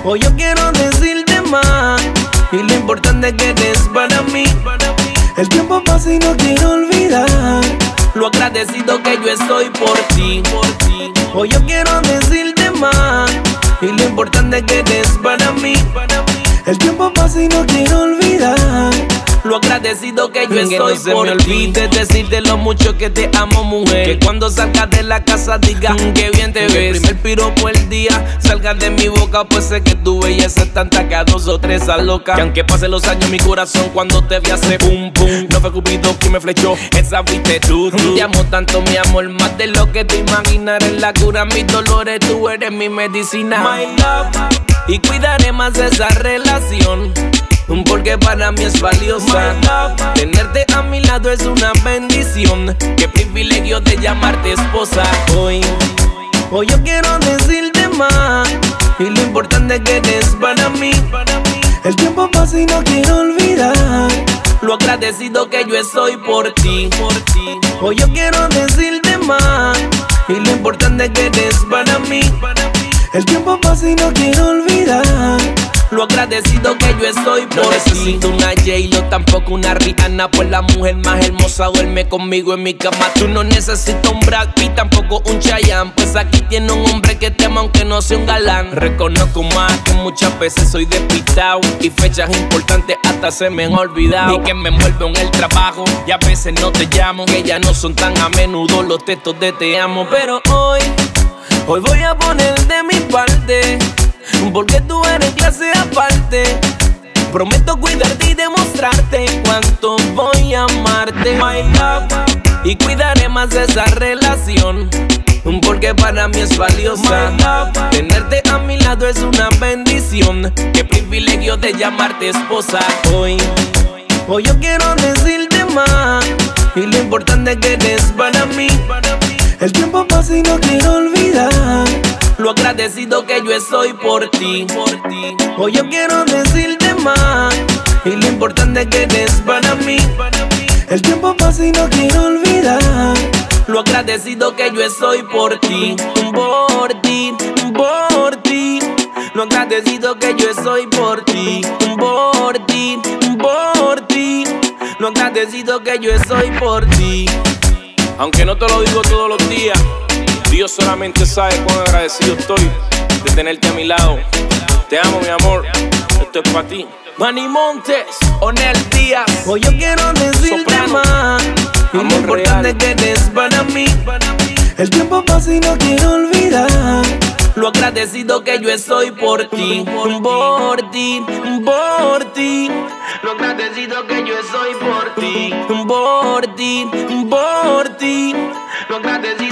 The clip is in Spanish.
Hoy yo quiero decirte más, y lo importante es que eres para mí. El tiempo pasa y no quiero olvidar lo agradecido que yo estoy por ti. Hoy yo quiero decirte más, y lo importante es que eres para mí. El tiempo pasa y no quiero olvidar lo agradecido que yo estoy por ti. Que no se me olvide decirte lo mucho que te amo, mujer. Que cuando salgas de la casa digas que bien te ves. El primer piropo el día salga de mi boca, pues sé que tu belleza es tanta que a 2 o 3 aloca. Que aunque pasen los años mi corazón cuando te vi hace pum pum. No fue Cupido quien me flechó, esa fuiste tú. Te amo tanto mi amor, más de lo que te imaginas. Eres la cura mis dolores, tú eres mi medicina. My love, y cuidaré más esa relación, porque para mí es valiosa. Tenerte a mi lado es una bendición. Qué privilegio de llamarte esposa. Hoy yo quiero decirte más, y lo importante es que eres para mí. El tiempo pasa y no quiero olvidar lo agradecido que yo estoy por ti. Hoy yo quiero decirte más, y lo importante es que eres para mí. El tiempo pasa y no quiero olvidar lo agradecido que yo estoy por ti. No necesito una J-Lo, tampoco una Rihanna. Por la mujer más hermosa duerme conmigo en mi cama. Tú no necesitas un Brad Pitt, tampoco un Chayanne. Pues aquí tiene un hombre que te ama aunque no sea un galán. Reconozco más que muchas veces soy despistado, y fechas importantes hasta se me han olvidado. Y que me envuelvo en el trabajo y a veces no te llamo, que ya no son tan a menudo los textos de te amo. Pero hoy voy a poner de mi parte, porque tú eres clase aparte. Prometo cuidarte y demostrarte cuánto voy a amarte. My love, y cuidaré más esa relación, porque para mí es valiosa. Tenerte a mi lado es una bendición. Qué privilegio de llamarte esposa. Hoy yo quiero decirte más, y lo importante es que eres para mí. El tiempo pasa y no quiero olvidar lo agradecido que yo estoy por ti. Hoy yo quiero decirte más, y lo importante es que eres para mí. El tiempo pasa y no quiero olvidar lo agradecido que yo estoy por ti. Por ti, por ti. Lo agradecido que yo estoy por ti. Por ti, por ti. Lo agradecido que yo estoy por ti. Aunque no te lo digo todos los días, Dios solamente sabe cuán agradecido estoy de tenerte a mi lado. Te amo, mi amor, esto es para ti. Manny Montes, Onel Díaz. Hoy yo quiero decirte más, y lo importante es que eres para mí. El tiempo pasa y no quiero olvidar lo agradecido que yo estoy por ti. Por ti, por ti. Lo agradecido que yo estoy por ti. Por ti, por ti. Lo agradecido